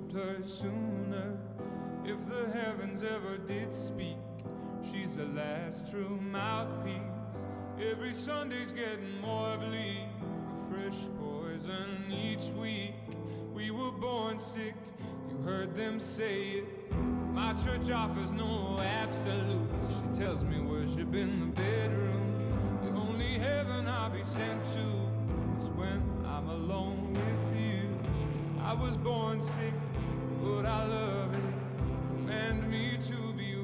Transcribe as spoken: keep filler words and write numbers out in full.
told her sooner. If the heavens ever did speak, she's the last true mouthpiece. Every Sunday's getting more bleak, a fresh poison each week. We were born sick, you heard them say it. My church offers no absolutes. She tells me worship in the bedroom. The only heaven I'll be sent to is when I'm alone with you. I was born sick, but I love it. Command me to be